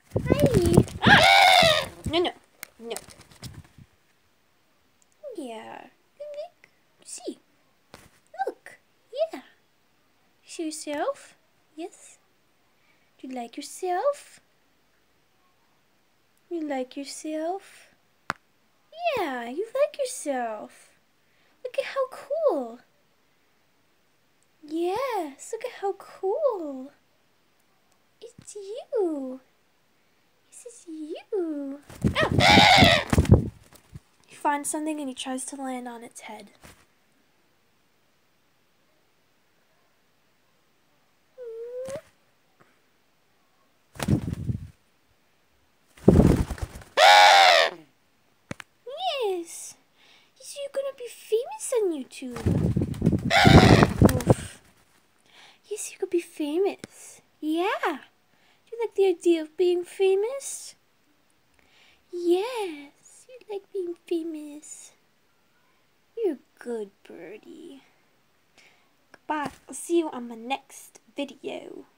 Hi. Ah! No, no, no. Yeah. Look. See. Look. Yeah. You see yourself? Yes. Do you like yourself? You like yourself? Yeah, you like yourself. Look at how cool. Yes, look at how cool. It's you. This is you. Ah! He finds something and he tries to land on its head. Yes. You're gonna be famous on YouTube. Oof. Yes, you could be famous. Yeah. Do you like the idea of being famous? Yes, you like being famous. You're a good birdie. Goodbye. I'll see you on my next video.